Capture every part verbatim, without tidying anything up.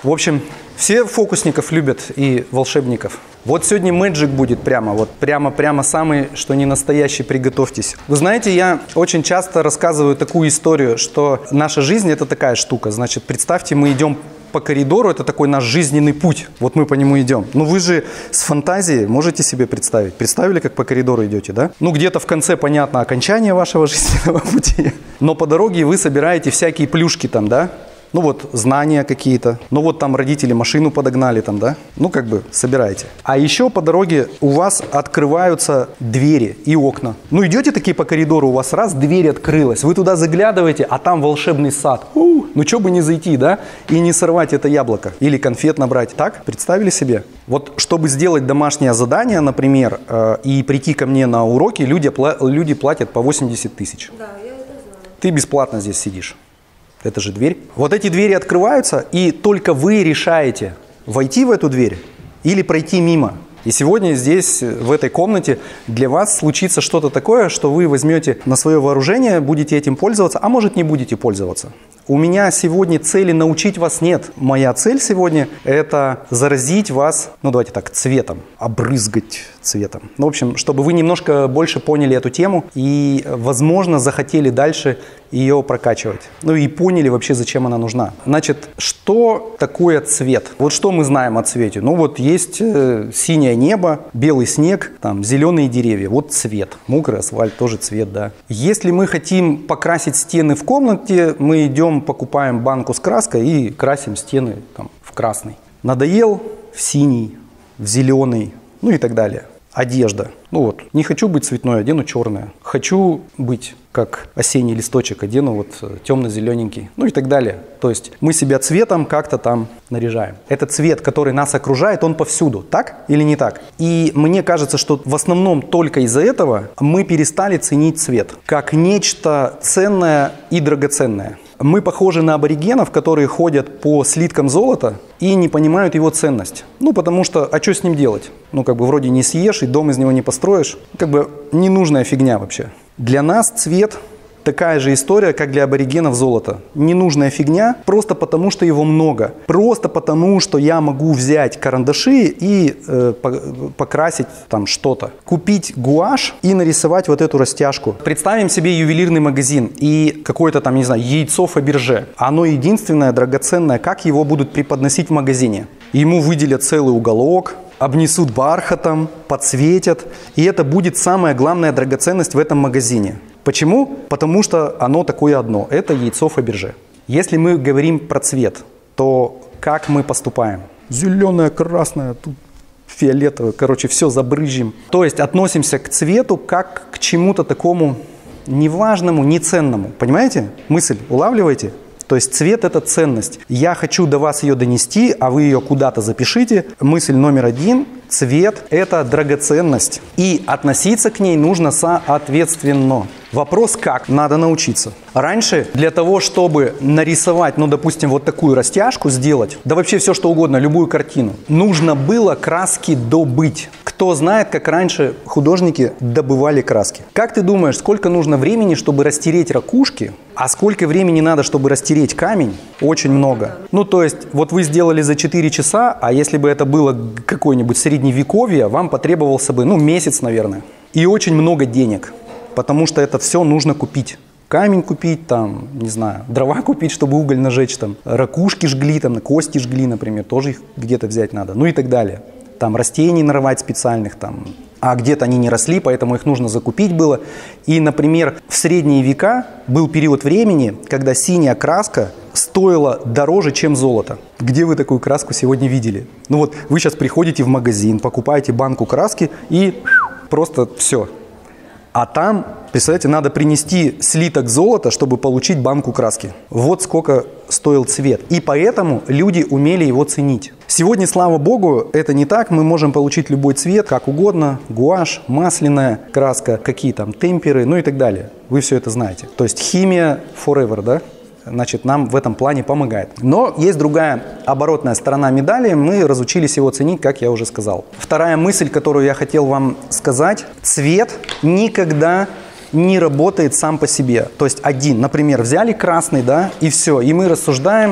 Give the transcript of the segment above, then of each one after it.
В общем, все фокусников любят и волшебников. Вот сегодня мэджик будет прямо, вот прямо-прямо самый, что не настоящий, приготовьтесь. Вы знаете, я очень часто рассказываю такую историю, что наша жизнь – это такая штука. Значит, представьте, мы идем по коридору, это такой наш жизненный путь. Вот мы по нему идем. Ну вы же с фантазией можете себе представить. Представили, как по коридору идете, да? Ну где-то в конце понятно окончание вашего жизненного пути. Но по дороге вы собираете всякие плюшки там, да? Ну вот знания какие-то, ну вот там родители машину подогнали там, да? Ну как бы собираете. А еще по дороге у вас открываются двери и окна. Ну идете такие по коридору, у вас раз дверь открылась, вы туда заглядываете, а там волшебный сад. У, ну что бы не зайти, да? И не сорвать это яблоко или конфет набрать. Так? Представили себе? Вот чтобы сделать домашнее задание, например, э, и прийти ко мне на уроки, люди, люди платят по восемьдесят тысяч. Да, я это знаю. Ты бесплатно здесь сидишь. Это же дверь. Вот эти двери открываются, и только вы решаете, войти в эту дверь или пройти мимо. И сегодня здесь, в этой комнате, для вас случится что-то такое, что вы возьмете на свое вооружение, будете этим пользоваться, а может не будете пользоваться. У меня сегодня цели научить вас нет. Моя цель сегодня – это заразить вас, ну давайте так, цветом, обрызгать цветом. Ну, в общем, чтобы вы немножко больше поняли эту тему и, возможно, захотели дальше ее прокачивать. Ну и поняли вообще, зачем она нужна. Значит, что такое цвет? Вот что мы знаем о цвете? Ну вот есть э, синее небо, белый снег, там зеленые деревья. Вот цвет. Мокрый асфальт тоже цвет, да. Если мы хотим покрасить стены в комнате, мы идем, покупаем банку с краской и красим стены там, в красный. Надоел в синий, в зеленый, ну и так далее. Одежда. Ну вот, не хочу быть цветной, одену черное. Хочу быть как осенний листочек, одену вот темно-зелененький, ну и так далее. То есть мы себя цветом как-то там наряжаем. Этот цвет, который нас окружает, он повсюду. Так или не так? И мне кажется, что в основном только из-за этого мы перестали ценить цвет как нечто ценное и драгоценное. Мы похожи на аборигенов, которые ходят по слиткам золота и не понимают его ценность. Ну, потому что, а что с ним делать? Ну, как бы вроде не съешь и дом из него не построишь. Как бы ненужная фигня вообще. Для нас цвет такая же история, как для аборигенов золото. Ненужная фигня, просто потому что его много. Просто потому, что я могу взять карандаши и э, покрасить там что-то. Купить гуашь и нарисовать вот эту растяжку. Представим себе ювелирный магазин и какое-то там, не знаю, яйцо Фаберже. Оно единственное драгоценное, как его будут преподносить в магазине. Ему выделят целый уголок, обнесут бархатом, подсветят. И это будет самая главная драгоценность в этом магазине. Почему? Потому что оно такое одно. Это яйцо Фаберже. Если мы говорим про цвет, то как мы поступаем? Зеленое, красное, тут фиолетовое. Короче, все забрызжим. То есть относимся к цвету как к чему-то такому неважному, неценному. Понимаете? Мысль улавливаете? То есть цвет – это ценность. Я хочу до вас ее донести, а вы ее куда-то запишите. Мысль номер один – цвет – это драгоценность. И относиться к ней нужно соответственно. Вопрос как? Надо научиться. Раньше для того, чтобы нарисовать, ну, допустим, вот такую растяжку сделать, да вообще все что угодно, любую картину, нужно было краски добыть. Кто знает, как раньше художники добывали краски? Как ты думаешь, сколько нужно времени, чтобы растереть ракушки, а сколько времени надо, чтобы растереть камень? Очень много. Ну, то есть, вот вы сделали за четыре часа, а если бы это было какое-нибудь средневековье, вам потребовался бы, ну, месяц, наверное. И очень много денег, потому что это все нужно купить. Камень купить, там, не знаю, дрова купить, чтобы уголь нажечь, там, ракушки жгли, там, кости жгли, например, тоже их где-то взять надо, ну и так далее. Там растений нарвать специальных, там, а где-то они не росли, поэтому их нужно закупить было. И, например, в средние века был период времени, когда синяя краска стоила дороже, чем золото. Где вы такую краску сегодня видели? Ну вот вы сейчас приходите в магазин, покупаете банку краски и просто все. А там, представляете, надо принести слиток золота, чтобы получить банку краски. Вот сколько стоил цвет. И поэтому люди умели его ценить. Сегодня, слава богу, это не так. Мы можем получить любой цвет, как угодно. Гуашь, масляная краска, какие там темперы, ну и так далее. Вы все это знаете. То есть химия forever, да? Значит, нам в этом плане помогает. Но есть другая оборотная сторона медали. Мы разучились его ценить, как я уже сказал. Вторая мысль, которую я хотел вам сказать. Цвет никогда не работает сам по себе. То есть один, например, взяли красный, да, и все. И мы рассуждаем,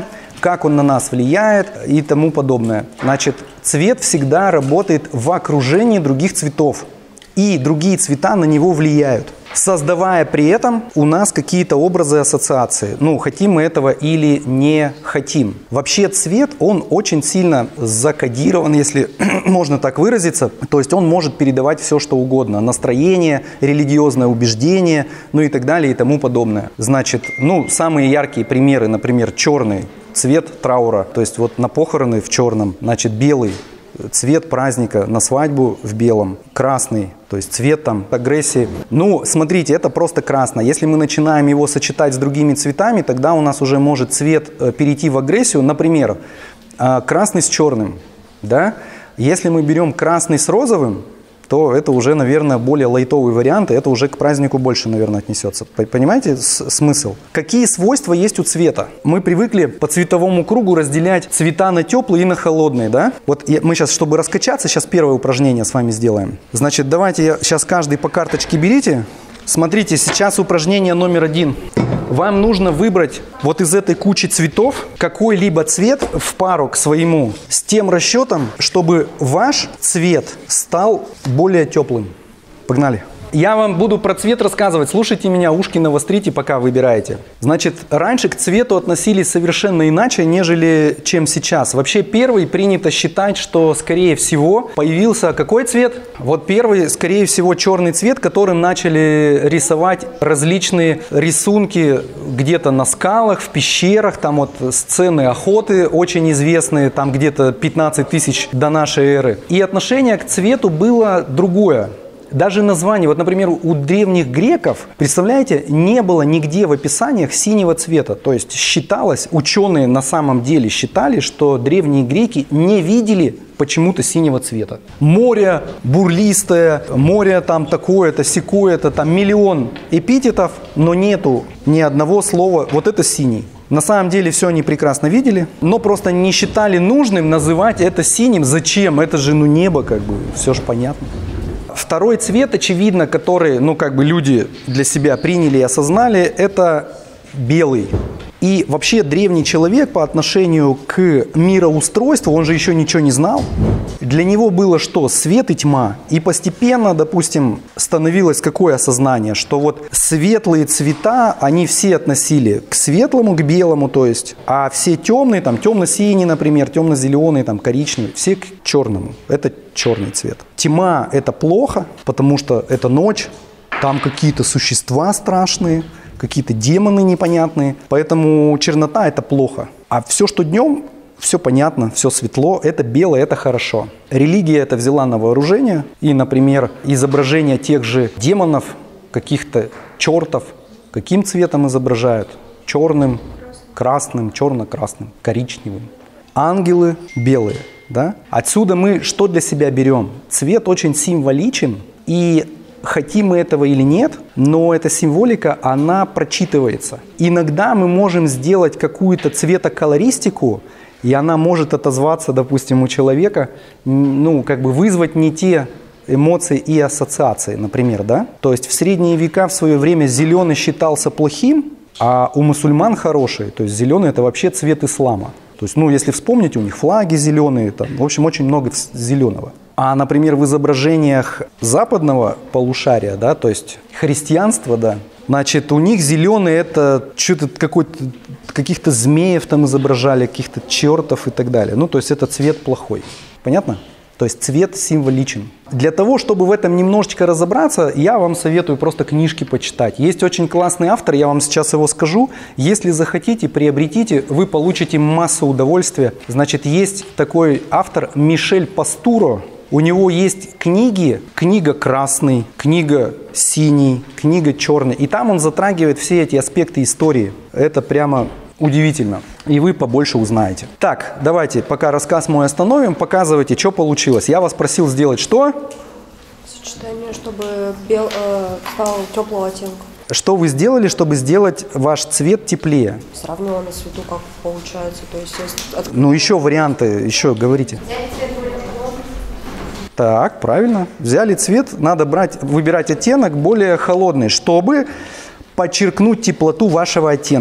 как он на нас влияет и тому подобное. Значит, цвет всегда работает в окружении других цветов, и другие цвета на него влияют, создавая при этом у нас какие-то образы, ассоциации. Ну, хотим мы этого или не хотим. Вообще цвет, он очень сильно закодирован, если можно так выразиться. То есть он может передавать все, что угодно. Настроение, религиозное убеждение, ну и так далее и тому подобное. Значит, ну, самые яркие примеры, например, черный цвет траура. То есть вот на похороны в черном, значит, белый цвет праздника, на свадьбу в белом, красный, то есть цвет там агрессии. Ну, смотрите, это просто красное. Если мы начинаем его сочетать с другими цветами, тогда у нас уже может цвет перейти в агрессию. Например, красный с черным, да? Если мы берем красный с розовым, то это уже, наверное, более лайтовый вариант, и это уже к празднику больше, наверное, отнесется. Понимаете смысл? Какие свойства есть у цвета? Мы привыкли по цветовому кругу разделять цвета на теплые и на холодные, да? Вот я, мы сейчас, чтобы раскачаться, сейчас первое упражнение с вами сделаем. Значит, давайте я, сейчас каждый по карточке берите. Смотрите, сейчас упражнение номер один. Вам нужно выбрать вот из этой кучи цветов какой-либо цвет в пару к своему с тем расчетом, чтобы ваш цвет стал более теплым. Погнали. Я вам буду про цвет рассказывать. Слушайте меня, ушки навострите, пока выбираете. Значит, раньше к цвету относились совершенно иначе, нежели чем сейчас. Вообще первый принято считать, что, скорее всего, появился какой цвет? Вот первый, скорее всего, черный цвет, которым начали рисовать различные рисунки где-то на скалах, в пещерах. Там вот сцены охоты очень известные, там где-то пятнадцать тысяч до нашей эры. И отношение к цвету было другое. Даже название, вот, например, у древних греков, представляете, не было нигде в описаниях синего цвета. То есть считалось, ученые на самом деле считали, что древние греки не видели почему-то синего цвета. Море бурлистое, море там такое-то, сякое-то, там миллион эпитетов, но нету ни одного слова, вот это синий. На самом деле все они прекрасно видели, но просто не считали нужным называть это синим. Зачем? Это же ну небо, как бы, все же понятно. Второй цвет, очевидно, который, ну, как бы люди для себя приняли и осознали, это белый. И вообще древний человек по отношению к мироустройству, он же еще ничего не знал. Для него было что? Свет и тьма. И постепенно, допустим, становилось какое осознание, что вот светлые цвета, они все относили к светлому, к белому, то есть, а все темные, там темно-синий, например, темно-зеленый, там коричневый, все к черному. Это черный цвет. Тьма – это плохо, потому что это ночь, там какие-то существа страшные, какие-то демоны непонятные, поэтому чернота – это плохо. А все, что днем, все понятно, все светло, это белое, это хорошо. Религия это взяла на вооружение, и, например, изображение тех же демонов, каких-то чертов, каким цветом изображают? Черным, красным, черно-красным, коричневым. Ангелы белые, да? Отсюда мы что для себя берем? Цвет очень символичен, и хотим мы этого или нет, но эта символика, она прочитывается. Иногда мы можем сделать какую-то цветоколористику, и она может отозваться, допустим, у человека, ну, как бы вызвать не те эмоции и ассоциации, например, да? То есть в средние века в свое время зеленый считался плохим, а у мусульман хороший, то есть зеленый это вообще цвет ислама. То есть, ну, если вспомните, у них флаги зеленые, там, в общем, очень много зеленого. А, например, в изображениях западного полушария, да, то есть христианства, да, значит, у них зеленый это что-то какой-то, каких-то змеев там изображали, каких-то чертов и так далее. Ну, то есть это цвет плохой. Понятно? То есть цвет символичен. Для того, чтобы в этом немножечко разобраться, я вам советую просто книжки почитать. Есть очень классный автор, я вам сейчас его скажу. Если захотите, приобретите, вы получите массу удовольствия. Значит, есть такой автор Мишель Пастуро. У него есть книги, книга красный, книга синий, книга черный. И там он затрагивает все эти аспекты истории. Это прямо удивительно. И вы побольше узнаете. Так, давайте, пока рассказ мой остановим, показывайте, что получилось. Я вас просил сделать что? Сочетание, чтобы бел, э, стал теплого оттенка. Что вы сделали, чтобы сделать ваш цвет теплее? Сравнила на свету, как получается. То есть, если... Ну, еще варианты, еще говорите. Так, правильно. Взяли цвет, надо брать, выбирать оттенок более холодный, чтобы подчеркнуть теплоту вашего оттенка.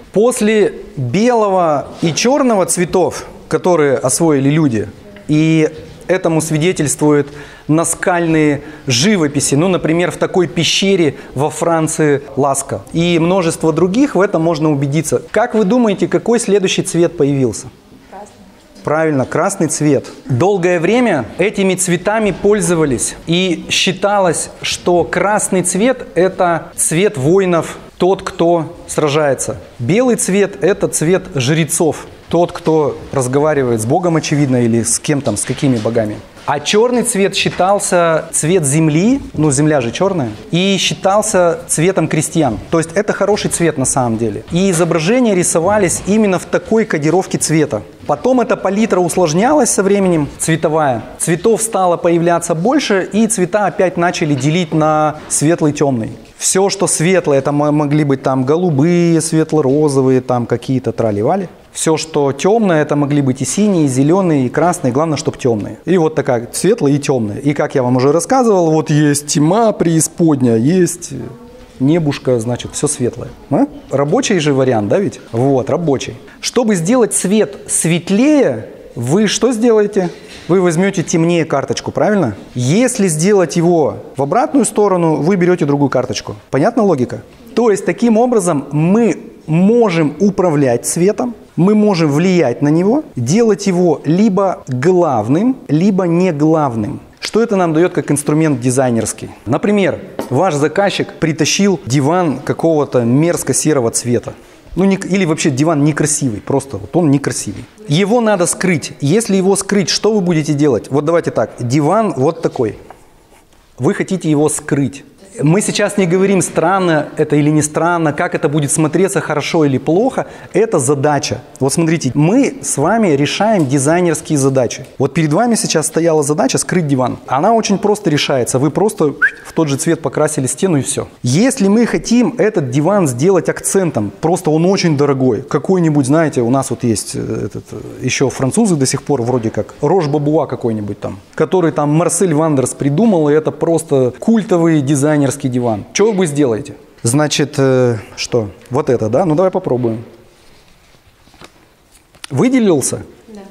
После белого и черного цветов, которые освоили люди, и этому свидетельствуют наскальные живописи, ну, например, в такой пещере во Франции Ласка, и множество других, в этом можно убедиться. Как вы думаете, какой следующий цвет появился? Правильно, красный цвет. Долгое время этими цветами пользовались, и считалось, что красный цвет – это цвет воинов, тот, кто сражается. Белый цвет – это цвет жрецов, тот, кто разговаривает с Богом, очевидно, или с кем там, с какими богами. А черный цвет считался цвет земли, ну земля же черная, и считался цветом крестьян. То есть это хороший цвет на самом деле. И изображения рисовались именно в такой кодировке цвета. Потом эта палитра усложнялась со временем, цветовая. Цветов стало появляться больше, и цвета опять начали делить на светлый, темный. Все, что светлое, это могли быть там голубые, светло-розовые, там какие-то трали-вали. Все, что темное, это могли быть и синие, и зеленые, и красные, главное, чтобы темные. И вот такая светлая и темная. И как я вам уже рассказывал, вот есть тьма преисподняя, есть небушка, значит, все светлое. А? Рабочий же вариант, да ведь? Вот, рабочий. Чтобы сделать цвет светлее, вы что сделаете? Вы возьмете темнее карточку, правильно? Если сделать его в обратную сторону, вы берете другую карточку. Понятна логика? То есть, таким образом, мы можем управлять цветом, мы можем влиять на него, делать его либо главным, либо не главным. Что это нам дает как инструмент дизайнерский? Например, ваш заказчик притащил диван какого-то мерзко-серого цвета. Ну, не, или вообще диван некрасивый, просто вот он некрасивый. Его надо скрыть. Если его скрыть, что вы будете делать? Вот давайте так, диван вот такой. Вы хотите его скрыть. Мы сейчас не говорим, странно это или не странно, как это будет смотреться, хорошо или плохо. Это задача. Вот смотрите, мы с вами решаем дизайнерские задачи. Вот перед вами сейчас стояла задача скрыть диван. Она очень просто решается. Вы просто в тот же цвет покрасили стену и все. Если мы хотим этот диван сделать акцентом, просто он очень дорогой, какой-нибудь, знаете, у нас вот есть этот, еще французы до сих пор вроде как, Рош-Бабуа какой-нибудь там, который там Марсель Вандерс придумал, и это просто культовый дизайнер диван. Что вы сделаете? Значит, э, что? Вот это, да? Ну, давай попробуем. Выделился? Да.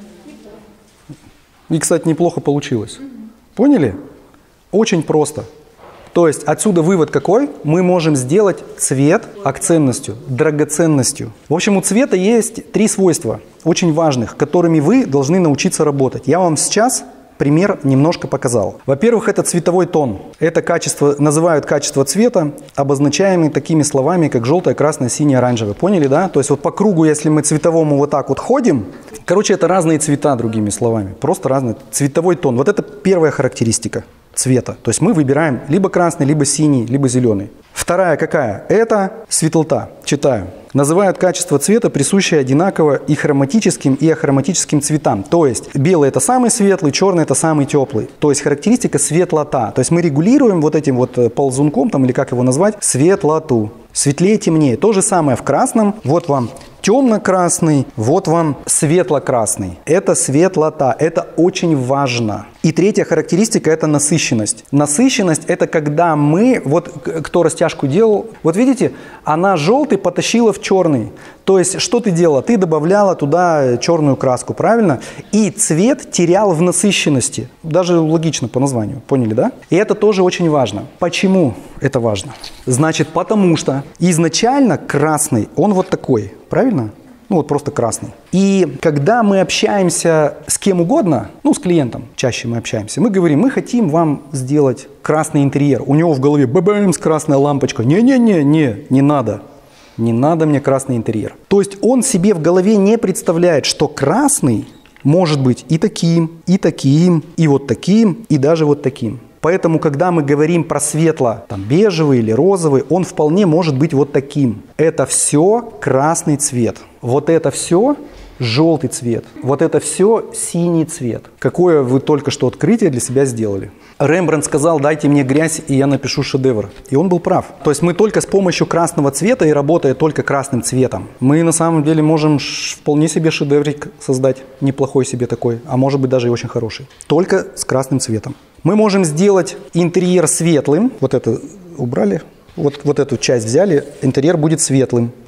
И, кстати, неплохо получилось. Угу. Поняли? Очень просто. То есть, отсюда вывод какой? Мы можем сделать цвет акцентностью, драгоценностью. В общем, у цвета есть три свойства, очень важных, которыми вы должны научиться работать. Я вам сейчас пример немножко показал. Во-первых, это цветовой тон. Это качество, называют качество цвета, обозначаемые такими словами, как желтое, красное, синее, оранжевое. Поняли, да? То есть вот по кругу, если мы цветовому вот так вот ходим, короче, это разные цвета, другими словами. Просто разный цветовой тон. Вот это первая характеристика цвета. То есть мы выбираем либо красный, либо синий, либо зеленый. Вторая какая? Это светлота. Читаю. Называют качество цвета, присущее одинаково и хроматическим, и ахроматическим цветам. То есть белый – это самый светлый, черный – это самый теплый. То есть характеристика светлота. То есть мы регулируем вот этим вот ползунком, там, или как его назвать, светлоту. Светлее, темнее. То же самое в красном. Вот вам темно-красный, вот вам светло-красный. Это светлота. Это очень важно. И третья характеристика – это насыщенность. Насыщенность – это когда мы, вот кто растяжку делал, вот видите, она желтый потащила в черный. То есть, что ты делала? Ты добавляла туда черную краску, правильно? И цвет терял в насыщенности. Даже логично по названию, поняли, да? И это тоже очень важно. Почему это важно? Значит, потому что изначально красный, он вот такой, правильно? Ну вот просто красный. И когда мы общаемся с кем угодно, ну с клиентом чаще мы общаемся, мы говорим, мы хотим вам сделать красный интерьер. У него в голове бэбэм с красная лампочка. Не-не-не, не, не надо. Не надо мне красный интерьер. То есть он себе в голове не представляет, что красный может быть и таким, и таким, и вот таким, и даже вот таким. Поэтому, когда мы говорим про светло, там, бежевый или розовый, он вполне может быть вот таким. Это все красный цвет. Вот это все желтый цвет. Вот это все синий цвет. Какое вы только что открытие для себя сделали. Рембрандт сказал, дайте мне грязь, и я напишу шедевр. И он был прав. То есть мы только с помощью красного цвета и работая только красным цветом, мы на самом деле можем вполне себе шедеврик создать. Неплохой себе такой, а может быть даже и очень хороший. Только с красным цветом. Мы можем сделать интерьер светлым. Вот это убрали. Вот, вот эту часть взяли. Интерьер будет светлым.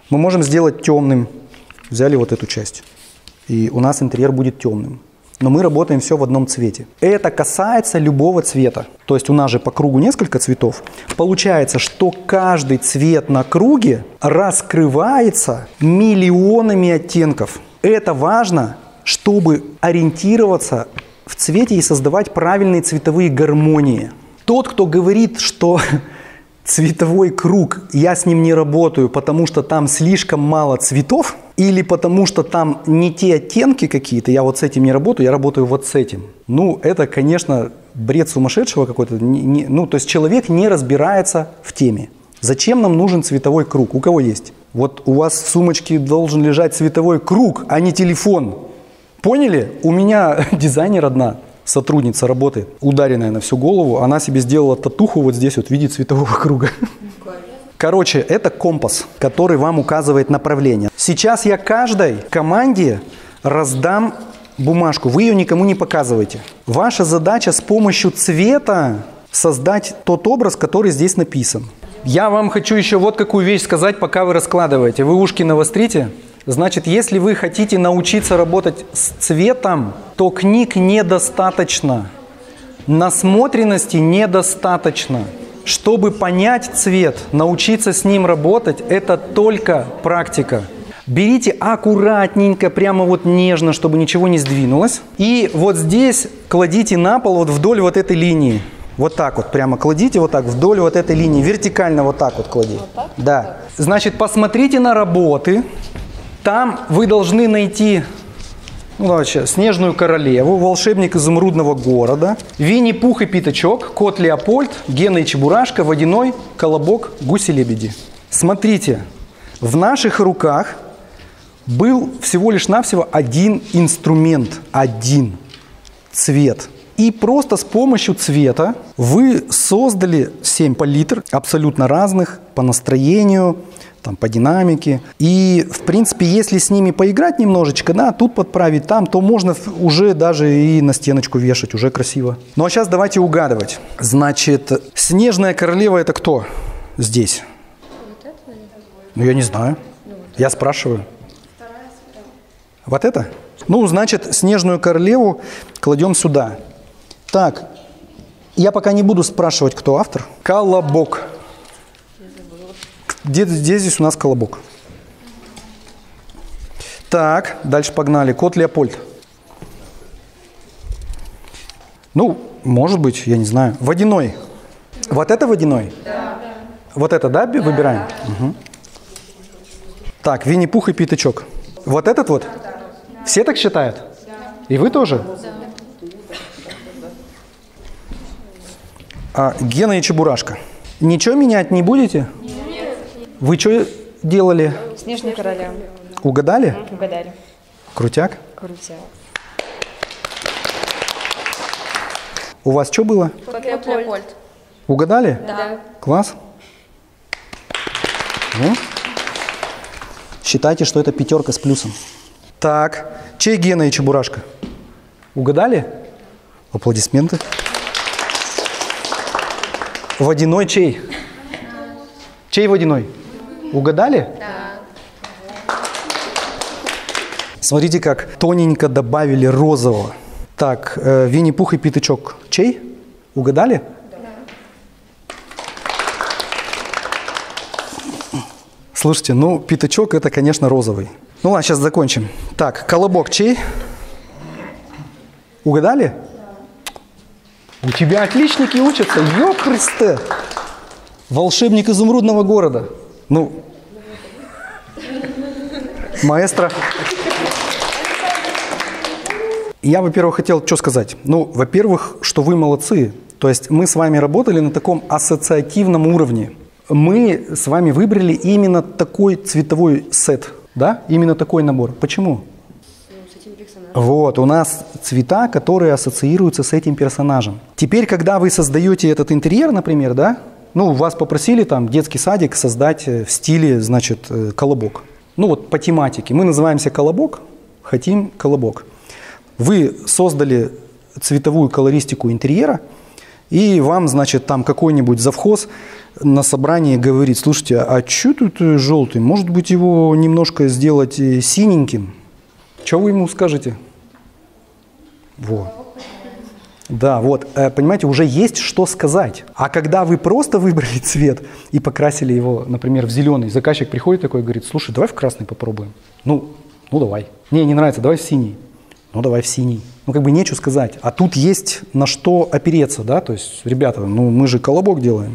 Мы можем сделать темным. Взяли вот эту часть. И у нас интерьер будет темным. Но мы работаем все в одном цвете. Это касается любого цвета. То есть у нас же по кругу несколько цветов. Получается, что каждый цвет на круге раскрывается миллионами оттенков. Это важно, чтобы ориентироваться в цвете и создавать правильные цветовые гармонии. Тот, кто говорит, что цветовой круг, я с ним не работаю, потому что там слишком мало цветов, или потому что там не те оттенки какие-то, я вот с этим не работаю, я работаю вот с этим. Ну, это, конечно, бред сумасшедшего какой-то. Не, не, ну, то есть человек не разбирается в теме. Зачем нам нужен цветовой круг? У кого есть? Вот у вас в сумочке должен лежать цветовой круг, а не телефон. Поняли? У меня дизайнер одна, сотрудница работает, ударенная на всю голову. Она себе сделала татуху вот здесь вот в виде цветового круга. Короче, это компас, который вам указывает направление. Сейчас я каждой команде раздам бумажку. Вы ее никому не показываете. Ваша задача с помощью цвета создать тот образ, который здесь написан. Я вам хочу еще вот какую вещь сказать, пока вы раскладываете. Вы ушки навострите. Значит, если вы хотите научиться работать с цветом, то книг недостаточно. Насмотренности недостаточно. Чтобы понять цвет, научиться с ним работать, это только практика. Берите аккуратненько, прямо вот нежно, чтобы ничего не сдвинулось. И вот здесь кладите на пол вот вдоль вот этой линии. Вот так вот, прямо кладите вот так вдоль вот этой линии. Вертикально вот так вот клади. Вот так? Да. Значит, посмотрите на работы. Там вы должны найти... Ну, давайте, «Снежную королеву», «Волшебник изумрудного города», «Винни-Пух и Пятачок», «Кот Леопольд», «Гена и Чебурашка», «Водяной», «Колобок», «Гуси-лебеди». Смотрите, в наших руках был всего лишь навсего один инструмент, один цвет. И просто с помощью цвета вы создали семь палитр, абсолютно разных по настроению, там, по динамике. И, в принципе, если с ними поиграть немножечко, да, тут подправить, там, то можно уже даже и на стеночку вешать, уже красиво. Ну, а сейчас давайте угадывать. Значит, «Снежная королева» — это кто здесь? Вот это, ну, я не знаю. Ну, вот я спрашиваю. Вот это? Ну, значит, «Снежную королеву» кладем сюда. Так, я пока не буду спрашивать, кто автор. «Колобок». Где, где здесь у нас «Колобок»? Так, дальше погнали. «Кот Леопольд». Ну, может быть, я не знаю. «Водяной». Вот это «Водяной»? Да. Вот это, да, выбираем? Да. Угу. Так, «Винни-Пух и Пятачок». Вот этот вот? Да. Все так считают? Да. И вы тоже? Да. А «Гена и Чебурашка». Ничего менять не будете? Нет. Вы что делали? «Снежная королева». Угадали? Угадали. Крутяк? Крутяк. У вас что было? «Кот Леопольд». Угадали? Да. Класс. Ну, считайте, что это пятерка с плюсом. Так, чей «Гена и Чебурашка»? Угадали? Аплодисменты. «Водяной» чей? Чей «Водяной»? Угадали? Да. Смотрите, как тоненько добавили розового. Так, э, «Винни-Пух и Пятачок» чей? Угадали? Да. Слушайте, ну, пятачок это, конечно, розовый. Ну ладно, сейчас закончим. Так, «Колобок» чей? Угадали? Да. У тебя отличники учатся, ёп Христе! «Волшебник изумрудного города». Ну, маэстро. Я, во-первых, хотел что сказать. Ну, во-первых, что вы молодцы. То есть мы с вами работали на таком ассоциативном уровне. Мы с вами выбрали именно такой цветовой сет, да? Именно такой набор. Почему? Вот, у нас цвета, которые ассоциируются с этим персонажем. Теперь, когда вы создаете этот интерьер, например, да? Ну, вас попросили там детский садик создать в стиле, значит, «Колобок». Ну, вот по тематике. Мы называемся «Колобок», хотим «Колобок». Вы создали цветовую колористику интерьера, и вам, значит, там какой-нибудь завхоз на собрании говорит: слушайте, а что тут желтый? Может быть, его немножко сделать синеньким? Что вы ему скажете? Вот. Да, вот, понимаете, уже есть что сказать. А когда вы просто выбрали цвет и покрасили его, например, в зеленый, заказчик приходит такой и говорит: слушай, давай в красный попробуем. Ну, ну давай. Не, не нравится, давай в синий. Ну давай в синий. Ну как бы нечего сказать. А тут есть на что опереться, да, то есть, ребята, ну мы же колобок делаем.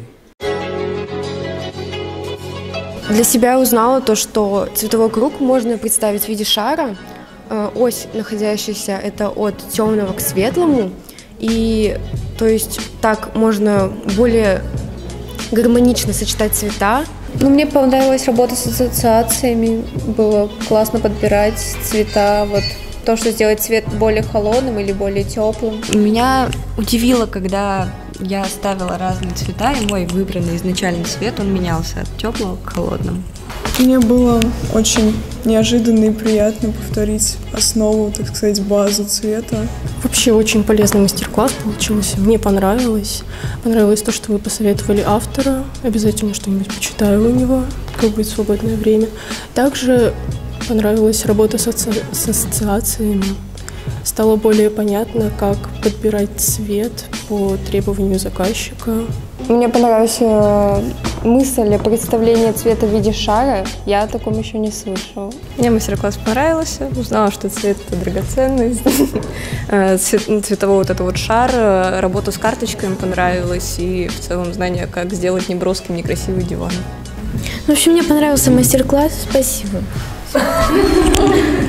Для себя узнала то, что цветовой круг можно представить в виде шара. Ось, находящаяся, это от темного к светлому. И то есть так можно более гармонично сочетать цвета. Ну, мне понравилась работа с ассоциациями. Было классно подбирать цвета. Вот то, что сделать цвет более холодным или более теплым. Меня удивило, когда я ставила разные цвета, и мой выбранный изначальный цвет, он менялся от теплого к холодному. Мне было очень неожиданно и приятно повторить основу, так сказать, базу цвета. Вообще очень полезный мастер-класс получился. Мне понравилось. Понравилось то, что вы посоветовали автора. Обязательно что-нибудь почитаю у него, как будет свободное время. Также понравилась работа с, асоци... с ассоциациями. Стало более понятно, как подбирать цвет по требованию заказчика. Мне понравилась мысль представления цвета в виде шара. Я о таком еще не слышала. Мне мастер-класс понравился. Узнала, что цвет – это драгоценность. Цветовой вот этот вот шар, работа с карточками понравилась. И в целом знание, как сделать неброским некрасивый диван. В общем, мне понравился мастер-класс. Спасибо.